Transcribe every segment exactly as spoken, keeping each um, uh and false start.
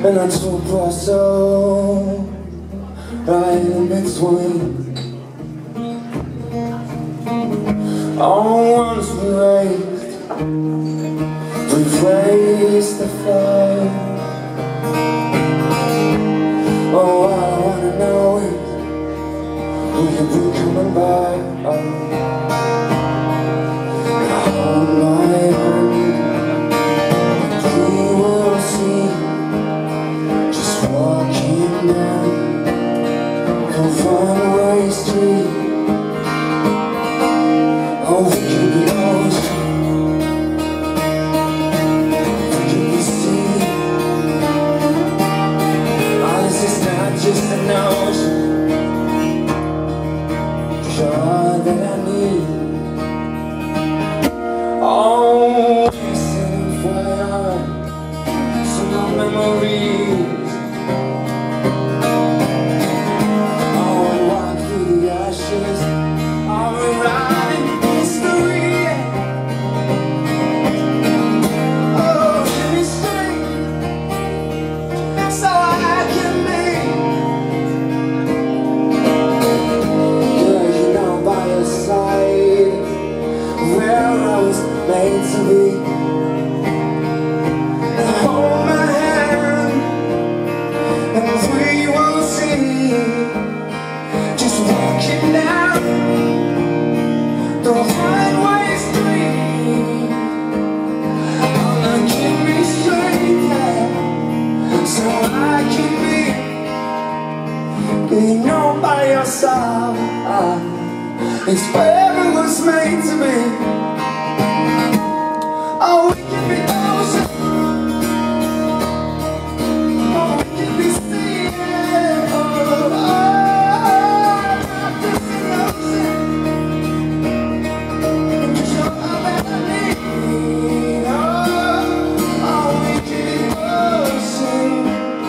and I took my soul right in between. All once we raised, we've raised the flame. Oh, all I wanna know is, will you be coming back? Hold my hand, we will see. Just walking down Confineway Street. Oh, we can be ocean, we can be sea. Oh, this is not just a notion, you're all that I need. Oh, we sing fire, so no memories. Oh, we walk through the ashes, oh, we ride in history. Oh, give me strength, so I can be. Yeah, you know, by your side, where I was made to be. And hold my hand, and we will see. Just walking down the Confineway Street. Oh, now give me strength, yeah, so I can be. You know, by your side, it's where it was made to be. Oh, we can be ocean, oh, we can be sea, oh, oh, not just an ocean, cause you're all that I need. Oh, oh, we can be ocean,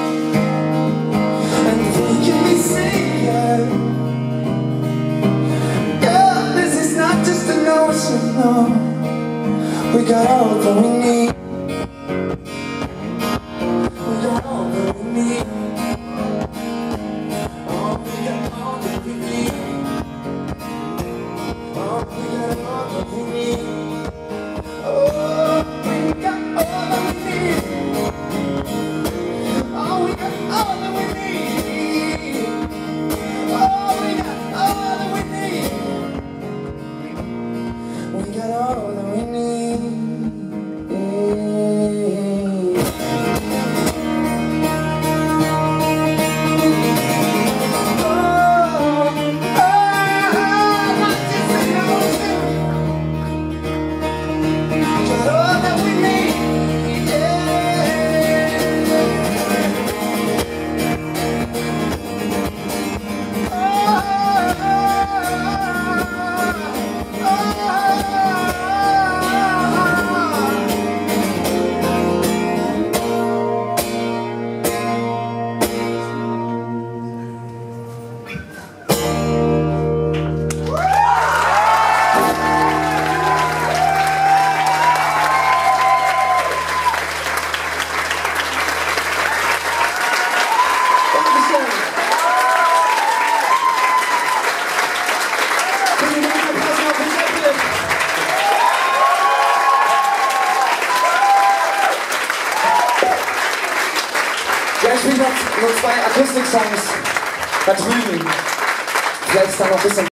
and we can be sea, yeah. Girl, this is not just an ocean, no. We got all that we need. We got all that we need. Oh, we got all that we need. Oh, we got all that we need. Oh, we got all that we need. Oh, we got all that we need. Oh, we got all that we need. We got all that we need. Ja, ich spiele noch, noch zwei Akustik-Songs da drüben. Vielleicht dann noch ein bisschen.